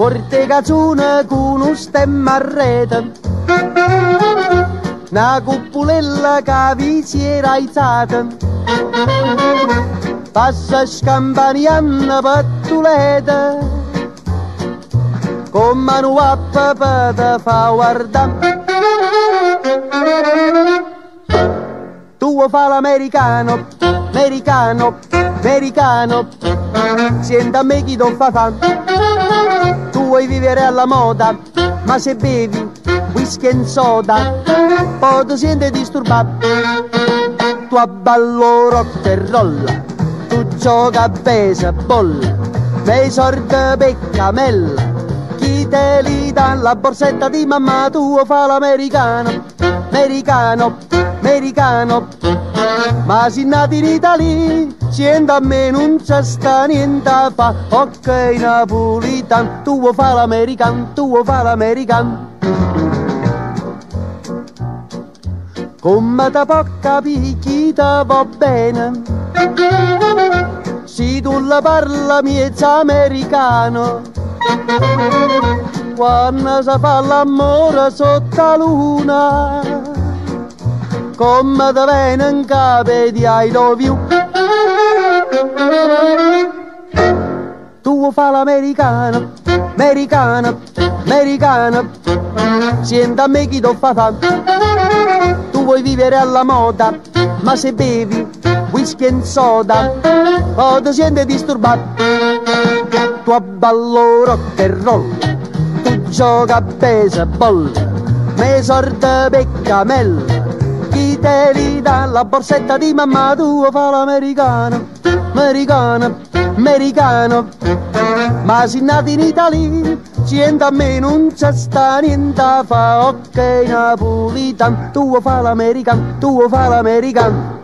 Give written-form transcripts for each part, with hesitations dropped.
corte cazzone con un stemma a rete, una cuppulella che vi si era alzata, passa scampanianna pattuleta, con mano a papà te fa guardare. Tu vuoi fare l'americano, americano, americano, senta a me chi ti fa fare. Tu vuoi vivere alla moda, ma se bevi whisky e soda, poi ti senti disturbato. Tu abballo rock e roll, tu gioca a baseball, nei sordi peccamella, chi te li dà la borsetta di mamma. Tu vuoi fare l'americano, americano, americano, ma si nati in Italia, siendo a me non c'è sta niente a fa. Ok napolitano, tu vuoi fare l'americano, tu vuoi fare l'americano. Come te può capire chi te va bene, se tu la parla miezza americano, quando si fa l'amore sotto la luna, come te viene in capo di I love you. Tu vuoi fare l'americano, americano, americano, senta a me chi ti fa fare. Tu vuoi vivere alla moda, ma se bevi whisky e soda, poi ti senti disturbato. Tu abballo rock e roll, tu gioca a baseball, me sorte peccamella, chi te li dà la borsetta di mamma. Tu vuoi fare l'americano, americano, americano, ma si nati in Italia, siendo a me non c'è sta niente a fa. Ok napolitano, tu vuoi fare l'americano, tu vuoi fare l'americano.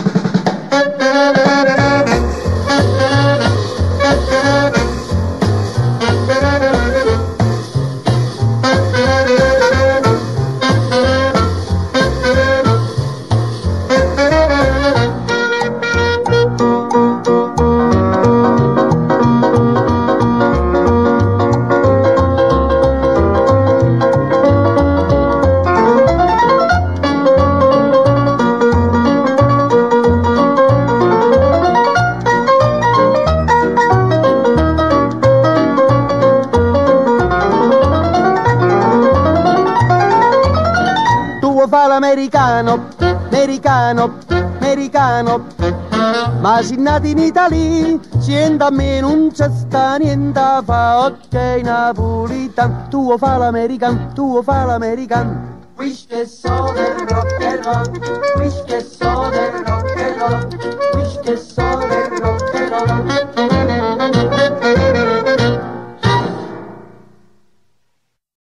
Fa l'americano, americano, americano, ma si nati in Italia, siendo a me non c'è sta niente a fa. Ok napolitano, tu vuoi fa l'americano, tu vuoi fa l'americano. Wish che so del rock and roll, wish che so del rock and roll, wish che so del rock.